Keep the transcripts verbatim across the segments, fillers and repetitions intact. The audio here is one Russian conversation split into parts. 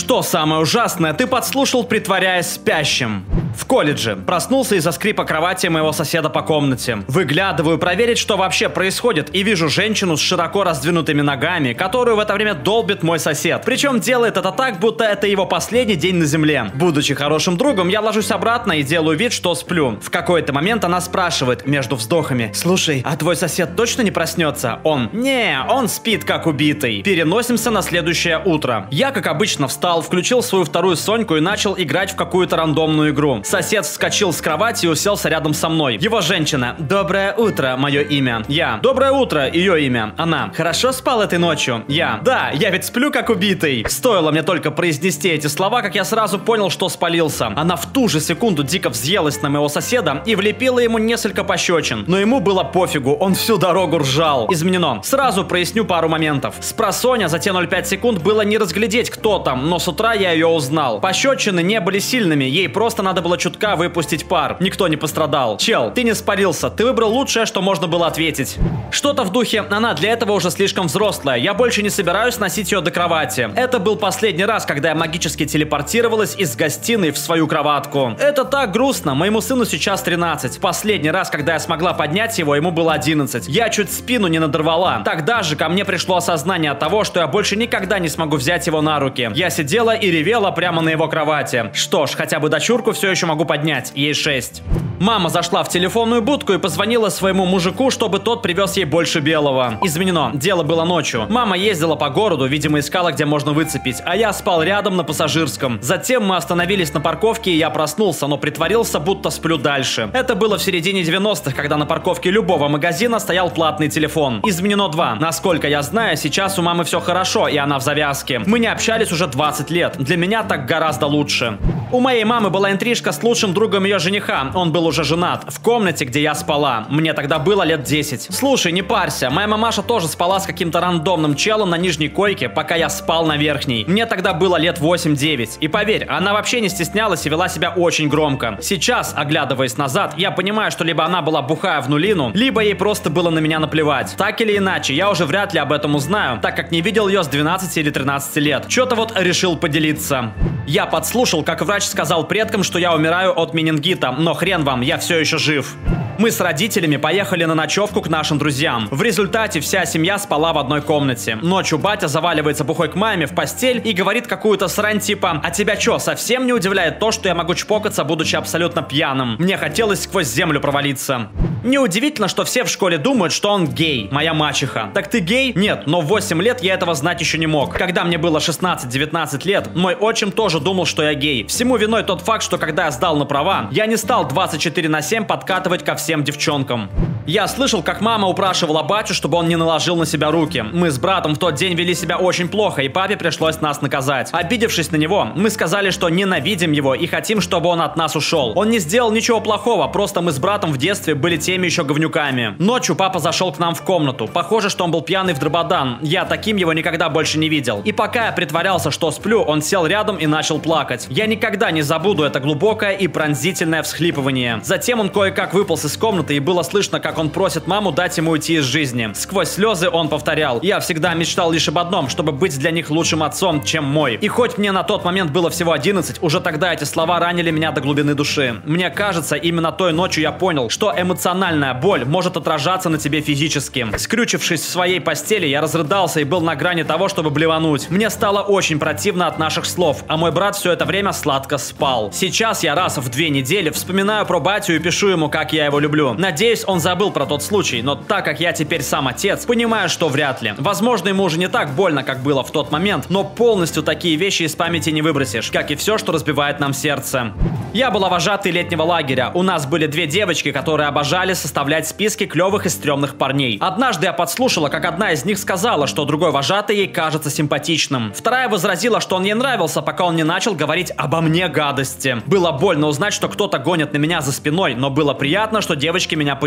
Что самое ужасное, ты подслушал, притворяясь спящим. В колледже. Проснулся из-за скрипа кровати моего соседа по комнате. Выглядываю проверить, что вообще происходит, и вижу женщину с широко раздвинутыми ногами, которую в это время долбит мой сосед. Причем делает это так, будто это его последний день на земле. Будучи хорошим другом, я ложусь обратно и делаю вид, что сплю. В какой-то момент она спрашивает между вздохами: «Слушай, а твой сосед точно не проснется?» Он: «Не, он спит как убитый». Переносимся на следующее утро. Я, как обычно, встал, включил свою вторую Соньку и начал играть в какую-то рандомную игру. Сосед вскочил с кровати и уселся рядом со мной. Его женщина: «Доброе утро, мое имя». Я: «Доброе утро, ее имя». Она: «Хорошо спал этой ночью?» Я: «Да, я ведь сплю как убитый». Стоило мне только произнести эти слова, как я сразу понял, что спалился. Она в ту же секунду дико взъелась на моего соседа и влепила ему несколько пощечин. Но ему было пофигу, он всю дорогу ржал. Изменено. Сразу проясню пару моментов. Спросонья за те ноль пять секунд было не разглядеть, кто там, но с утра я ее узнал. Пощечины не были сильными, ей просто надо было чутка выпустить пар. Никто не пострадал. Чел, ты не спалился, ты выбрал лучшее, что можно было ответить. Что-то в духе: она для этого уже слишком взрослая, я больше не собираюсь носить ее до кровати. Это был последний раз, когда я магически телепортировалась из гостиной в свою кроватку. Это так грустно, моему сыну сейчас тринадцать. Последний раз, когда я смогла поднять его, ему было одиннадцать. Я чуть спину не надорвала. Тогда же ко мне пришло осознание того, что я больше никогда не смогу взять его на руки. Я сидела и ревела прямо на его кровати. Что ж, хотя бы дочурку все еще могу поднять, ей шесть. Мама зашла в телефонную будку и позвонила своему мужику, чтобы тот привез ей больше белого. Изменено, дело было ночью. Мама ездила по городу, видимо, искала, где можно выцепить, а я спал рядом на пассажирском. Затем мы остановились на парковке, и я проснулся, но притворился, будто сплю дальше. Это было в середине девяностых, когда на парковке любого магазина стоял платный телефон. Изменено два. Насколько я знаю, сейчас у мамы все хорошо, и она в завязке. Мы не общались уже двадцать лет. Для меня так гораздо лучше. У моей мамы была интрижка с лучшим другом ее жениха. Он был уже женат. В комнате, где я спала. Мне тогда было лет десять. Слушай, не парься. Моя мамаша тоже спала с каким-то рандомным челом на нижней койке, пока я спал на верхней. Мне тогда было лет восемь-девять. И поверь, она вообще не стеснялась и вела себя очень громко. Сейчас, оглядываясь назад, я понимаю, что либо она была бухая в нулину, либо ей просто было на меня наплевать. Так или иначе, я уже вряд ли об этом узнаю, так как не видел ее с двенадцати или тринадцати лет. Что-то вот решил поделиться. Я подслушал, как врач сказал предкам, что я умираю от менингита, но хрен вам, я все еще жив. Мы с родителями поехали на ночевку к нашим друзьям. В результате вся семья спала в одной комнате. Ночью батя заваливается бухой к маме в постель и говорит какую-то срань типа: «А тебя что, совсем не удивляет то, что я могу чпокаться, будучи абсолютно пьяным?» Мне хотелось сквозь землю провалиться. Неудивительно, что все в школе думают, что он гей, моя мачеха. Так ты гей? Нет, но в восемь лет я этого знать еще не мог. Когда мне было шестнадцать-девятнадцать лет, мой отчим тоже думал, что я гей. Всему виной тот факт, что когда я сдал на права, я не стал двадцать четыре на семь подкатывать ко всем девчонкам. Я слышал, как мама упрашивала батю, чтобы он не наложил на себя руки. Мы с братом в тот день вели себя очень плохо, и папе пришлось нас наказать. Обидевшись на него, мы сказали, что ненавидим его и хотим, чтобы он от нас ушел. Он не сделал ничего плохого, просто мы с братом в детстве были теми еще говнюками. Ночью папа зашел к нам в комнату. Похоже, что он был пьяный в дрободан. Я таким его никогда больше не видел. И пока я притворялся, что сплю, он сел рядом и начал плакать. Я никогда не забуду это глубокое и пронзительное всхлипывание. Затем он кое-как выполз из комнаты, и было слышно, как он просит маму дать ему уйти из жизни. Сквозь слезы он повторял: «Я всегда мечтал лишь об одном, чтобы быть для них лучшим отцом, чем мой». И хоть мне на тот момент было всего одиннадцать, уже тогда эти слова ранили меня до глубины души. Мне кажется, именно той ночью я понял, что эмоциональная боль может отражаться на тебе физически. Скрючившись в своей постели, я разрыдался и был на грани того, чтобы блевануть. Мне стало очень противно от наших слов, а мой брат все это время сладко спал. Сейчас я раз в две недели вспоминаю про батю и пишу ему, как я его люблю. Надеюсь, он забыл про тот случай, но так как я теперь сам отец, понимаю, что вряд ли. Возможно, ему уже не так больно, как было в тот момент, но полностью такие вещи из памяти не выбросишь, как и все, что разбивает нам сердце. Я была вожатой летнего лагеря. У нас были две девочки, которые обожали составлять списки клевых и стрёмных парней. Однажды я подслушала, как одна из них сказала, что другой вожатый ей кажется симпатичным. Вторая возразила, что он ей нравился, пока он не начал говорить обо мне гадости. Было больно узнать, что кто-то гонит на меня за спиной, но было приятно, что девочки меня поддержали.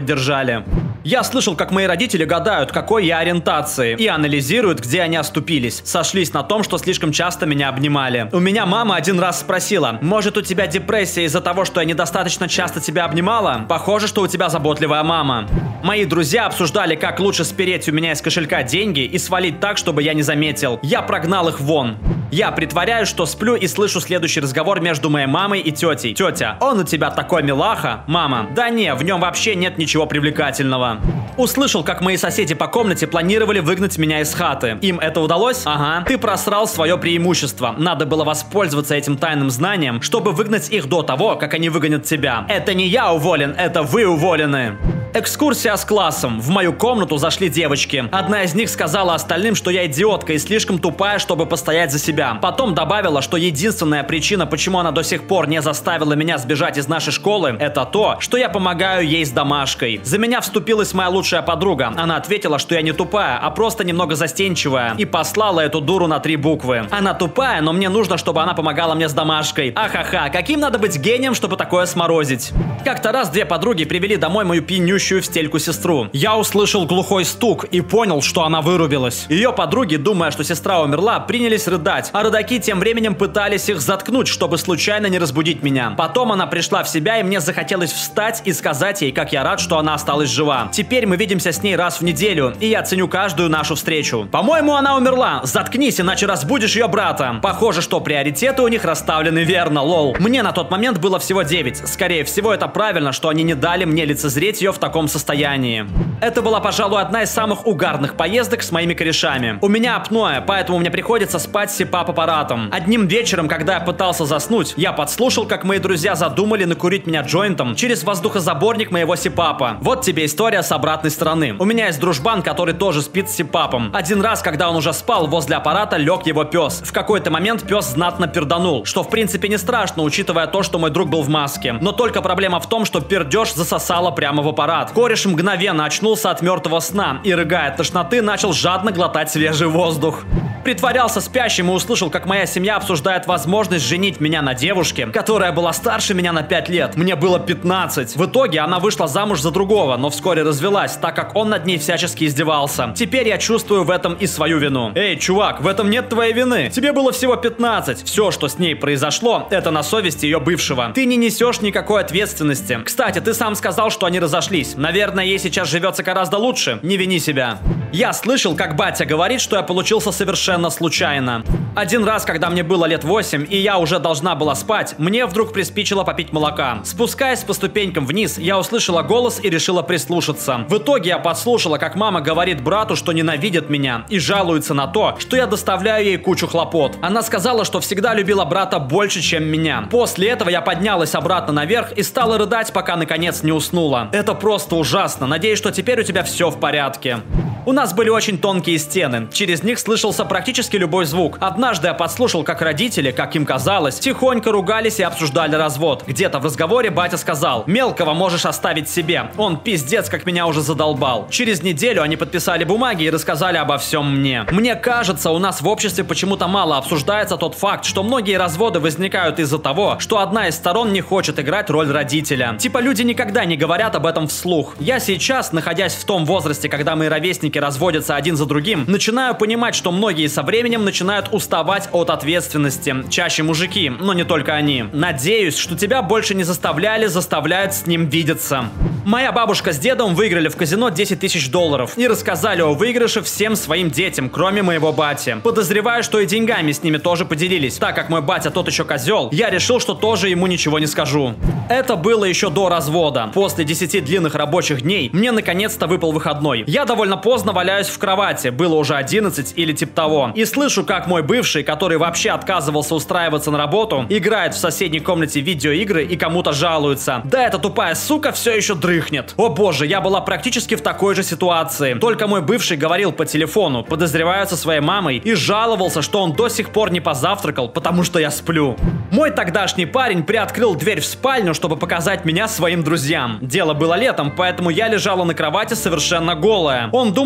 обнимали. Я слышал, как мои родители гадают, какой я ориентации, и анализируют, где они оступились. Сошлись на том, что слишком часто меня обнимали. У меня мама один раз спросила: может, у тебя депрессия из-за того, что я недостаточно часто тебя обнимала? Похоже, что у тебя заботливая мама. Мои друзья обсуждали, как лучше спереть у меня из кошелька деньги и свалить так, чтобы я не заметил. Я прогнал их вон. Я притворяюсь, что сплю, и слышу следующий разговор между моей мамой и тетей. Тетя: он у тебя такой милаха. Мама: да не, в нем вообще нет ничего привлекательного. Услышал, как мои соседи по комнате планировали выгнать меня из хаты. Им это удалось? Ага. Ты просрал свое преимущество. Надо было воспользоваться этим тайным знанием, чтобы выгнать их до того, как они выгонят тебя. Это не я уволен, это вы уволены. Экскурсия с классом. В мою комнату зашли девочки. Одна из них сказала остальным, что я идиотка и слишком тупая, чтобы постоять за себя. Потом добавила, что единственная причина, почему она до сих пор не заставила меня сбежать из нашей школы, это то, что я помогаю ей с домашкой. За меня вступилась моя лучшая подруга. Она ответила, что я не тупая, а просто немного застенчивая, и послала эту дуру на три буквы. Она тупая, но мне нужно, чтобы она помогала мне с домашкой. Ахаха, каким надо быть гением, чтобы такое сморозить? Как-то раз две подруги привели домой мою пьянющую в стельку сестру. Я услышал глухой стук и понял, что она вырубилась. Ее подруги, думая, что сестра умерла, принялись рыдать, а родаки тем временем пытались их заткнуть, чтобы случайно не разбудить меня. Потом она пришла в себя, и мне захотелось встать и сказать ей, как я рад, что она осталась жива. Теперь мы видимся с ней раз в неделю, и я ценю каждую нашу встречу. По-моему, она умерла. Заткнись, иначе разбудишь ее брата. Похоже, что приоритеты у них расставлены верно, лол. Мне на тот момент было всего девять. Скорее всего, это правильно, что они не дали мне лицезреть ее в таком состоянии. Это была, пожалуй, одна из самых угарных поездок с моими корешами. У меня апноэ, поэтому мне приходится спать с сипап-аппаратом. Одним вечером, когда я пытался заснуть, я подслушал, как мои друзья задумали накурить меня джойнтом через воздухозаборник моего сипапа. Вот тебе история с обратной стороны. У меня есть дружбан, который тоже спит с сипапом. Один раз, когда он уже спал, возле аппарата лег его пес. В какой-то момент пес знатно перданул, что в принципе не страшно, учитывая то, что мой друг был в маске. Но только проблема в том, что пердеж засосало прямо в аппарат. Кореш мгновенно очнулся от мертвого сна и, рыгая от тошноты, начал жадно глотать свежий воздух. Притворялся спящим и услышал, как моя семья обсуждает возможность женить меня на девушке, которая была старше меня на пять лет. Мне было пятнадцать. В итоге она вышла замуж за другого, но вскоре развелась, так как он над ней всячески издевался. Теперь я чувствую в этом и свою вину. Эй, чувак, в этом нет твоей вины. Тебе было всего пятнадцать. Все, что с ней произошло, это на совести ее бывшего. Ты не несешь никакой ответственности. Кстати, ты сам сказал, что они разошлись. Наверное, ей сейчас живется гораздо лучше. Не вини себя. Я слышал, как батя говорит, что я получился совершенно случайно. Один раз, когда мне было лет восемь, и я уже должна была спать, мне вдруг приспичило попить молока. Спускаясь по ступенькам вниз, я услышала голос и решила прислушаться. В итоге я подслушала, как мама говорит брату, что ненавидит меня, и жалуется на то, что я доставляю ей кучу хлопот. Она сказала, что всегда любила брата больше, чем меня. После этого я поднялась обратно наверх и стала рыдать, пока наконец не уснула. Это просто ужасно. Надеюсь, что теперь у тебя все в порядке. У нас были очень тонкие стены. Через них слышался практически любой звук. Однажды я подслушал, как родители, как им казалось, тихонько ругались и обсуждали развод. Где-то в разговоре батя сказал: «Мелкого можешь оставить себе. Он пиздец, как меня уже задолбал». Через неделю они подписали бумаги и рассказали обо всем мне. Мне кажется, у нас в обществе почему-то мало обсуждается тот факт, что многие разводы возникают из-за того, что одна из сторон не хочет играть роль родителя. Типа люди никогда не говорят об этом вслух. Я сейчас, находясь в том возрасте, когда мои ровесники разводятся один за другим, начинаю понимать, что многие со временем начинают уставать от ответственности. Чаще мужики, но не только они. Надеюсь, что тебя больше не заставляли, заставляют с ним видеться. Моя бабушка с дедом выиграли в казино десять тысяч долларов и рассказали о выигрыше всем своим детям, кроме моего бати. Подозреваю, что и деньгами с ними тоже поделились. Так как мой батя тот еще козел, я решил, что тоже ему ничего не скажу. Это было еще до развода. После десяти длинных рабочих дней мне наконец-то выпал выходной. Я довольно поздно валяюсь в кровати, было уже одиннадцать или типа того, и слышу, как мой бывший, который вообще отказывался устраиваться на работу, играет в соседней комнате видеоигры и кому-то жалуется. Да эта тупая сука все еще дрыхнет. О боже, я была практически в такой же ситуации. Только мой бывший говорил по телефону, подозреваю со своей мамой, и жаловался, что он до сих пор не позавтракал, потому что я сплю. Мой тогдашний парень приоткрыл дверь в спальню, чтобы показать меня своим друзьям. Дело было летом, поэтому я лежала на кровати совершенно голая. Он думал,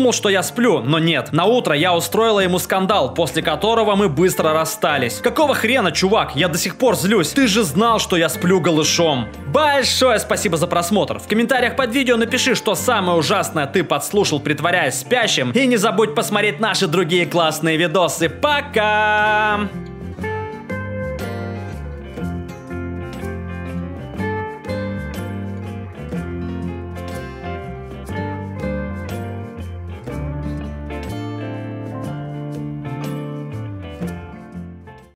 думал, что я сплю, но нет. На утро я устроила ему скандал, после которого мы быстро расстались. Какого хрена, чувак? Я до сих пор злюсь. Ты же знал, что я сплю голышом. Большое спасибо за просмотр. В комментариях под видео напиши, что самое ужасное ты подслушал, притворяясь спящим. И не забудь посмотреть наши другие классные видосы. Пока!